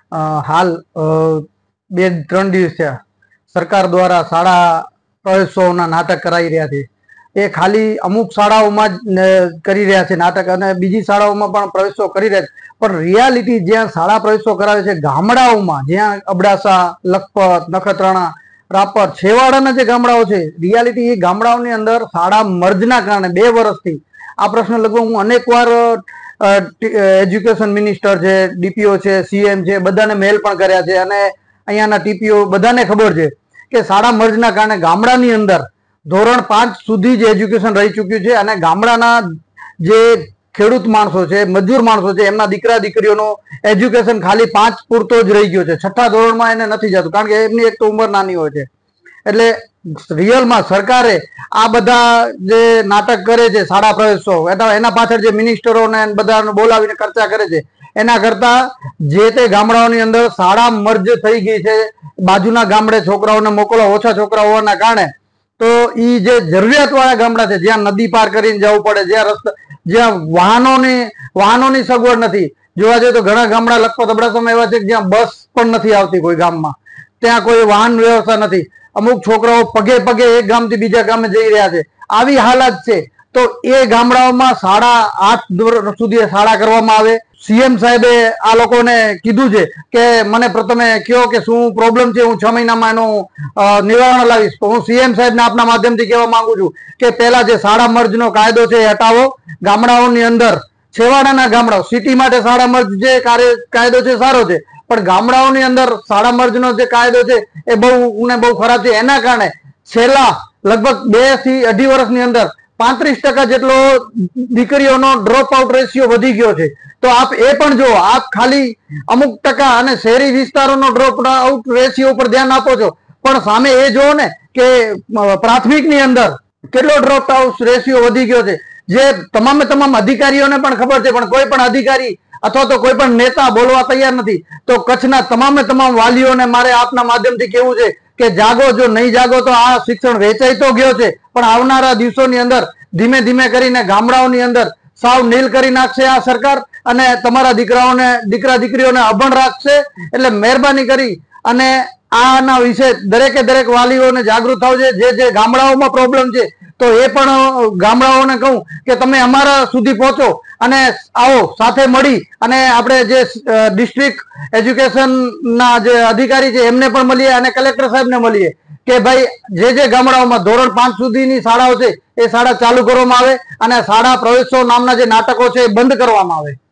હાલ 2-3 દિવસ થયા સરકાર દ્વારા શાળા પ્રવેશોત્સવના નાટક કરાવી રહ્યા છે। એ ખાલી અમુક શાળાઓમાં જ કરી રહ્યા છે નાટક, અને બીજી શાળાઓમાં પણ પ્રવેશો કરી રહ્યા છે, પણ રિયાલિટી જ્યાં શાળા પ્રવેશો કરાવે છે ગામડાઓમાં, જ્યાં અબડાસા, લખપત, નખત્રાણા, રાપર, છેવાડાના જે ગામડાઓ છે, રિયાલિટી એ ગામડાઓની અંદર શાળા મર્જના કારણે 2 વર્ષથી આ પ્રશ્ન લગભગ હું અનેક વાર એજ્યુકેશન મિનિસ્ટર છે, ડીપીઓ છે, સીએમ છે, બધાને મેલ પણ કર્યા છે, અને અહીંયાના ટીપીઓ બધાને ખબર છે કે શાળા મર્જના કારણે ગામડાની અંદર ધોરણ 5 સુધી જ એજ્યુકેશન રહી ચૂક્યું છે, અને ગામડાના જે ખેડૂત માણસો છે, મજૂર માણસો છે, એમના દીકરા દીકરીઓનો એજ્યુકેશન ખાલી 5 પૂરતો જ રહી ગયો છે। 6ઠા ધોરણમાં એને નથી જતું, કારણ કે એમની એક તો ઉંમર નાની હોય છે। એટલે રિયલમાં સરકારે આ બધા જે નાટક કરે છે શાળા પ્રવેશો, એના પાછળ જે મિનિસ્ટરોને બધાને બોલાવીને ચર્ચા કરે છે, એના કરતા જે તે ગામડાઓની અંદર શાળા મર્જ થઈ ગઈ છે, બાજુના ગામડે છોકરાઓને મોકલવા, ઓછા છોકરા હોવાના કારણે, તો એ જે જરૂરિયાત વાળા ગામડા છે, જ્યાં નદી પાર કરીને જવું પડે, જ્યાં વાહનોની સગવડ નથી, જોવા જઈએ તો ઘણા ગામડા લખપત અબડાસામાં એવા છે કે જ્યાં બસ પણ નથી આવતી કોઈ ગામમાં, ત્યાં કોઈ વાહન વ્યવસ્થા નથી, અમુક છોકરાઓ પગે પગે એક ગામથી બીજા ગામે જઈ રહ્યા છે, આવી હાલત છે। તો એ ગામડાઓમાં શાળા 8 ધોરણ સુધી શાળા કરવામાં આવે। સીએમ સાહેબે આ લોકોને કીધું છે કે મને પ્રથમે કહો કે શું પ્રોબ્લેમ છે, હું 6 મહિનામાં એનું નિવારણ લાવીશ। તો હું સીએમ સાહેબને આપના માધ્યમથી કહેવા માંગુ છું કે પહેલા જે શાળા મર્જનો કાયદો છે એ હટાવો। ગામડાઓની અંદર, છેવાડાના ગામડાઓ, સિટી માટે શાળા મર્જ જે કાયદો છે સારો છે, પણ ગામડાઓની અંદર શાળા મર્જનો જે કાયદો છે એ બહુ ખરાબ છે। એના કારણે છેલ્લા લગભગ 2 થી 2.5 વર્ષની અંદર 35% જેટલો દીકરીઓનો ડ્રોપ આઉટ રેશિયો વધી ગયો છે। તો આપ એ પણ જો, આપ ખાલી અમુક ટકા અને શહેરી વિસ્તારોનો ડ્રોપ આઉટ રેશિયો ઉપર ધ્યાન આપો છો, પણ સામે એ જોવો ને કે પ્રાથમિકની અંદર કેટલો ડ્રોપ આઉટ રેશિયો વધી ગયો છે, જે તમામ અધિકારીઓને પણ ખબર છે, પણ કોઈ પણ અધિકારી અથવા તો કોઈ પણ નેતા બોલવા તૈયાર નથી। તો કચ્છના તમામ વાલીઓને મારે આપના માધ્યમથી કહેવું છે કે જાગો, જો નહીં જાગો તો આ શિક્ષણ વેચાઈ તો ગયો છે, પણ આવનારા દિવસોની અંદર ધીમે ધીમે કરીને ગામડાઓની અંદર સાવ નીલ કરી નાખશે આ સરકાર, અને તમારા દીકરા દીકરીઓને અભણ રાખશે। એટલે મહેરબાની કરી અને આના વિશે દરેક વાલીઓને જાગૃત થવું છે। જે ગામડાઓમાં પ્રોબ્લેમ છે તો એ પણ ગામડાઓને કહું કે તમે અમારા સુધી પહોંચો અને આવો, સાથે મળી અને આપણે જે ડિસ્ટ્રિક્ટ એજ્યુકેશનના જે અધિકારી છે એમને પણ મળીએ અને કલેક્ટર સાહેબને મળીએ કે ભાઈ જે ગામડાઓમાં ધોરણ 5 સુધીની શાળાઓ છે એ શાળા ચાલુ કરવામાં આવે અને શાળા પ્રવેશો નામના જે નાટકો છે એ બંધ કરવામાં આવે।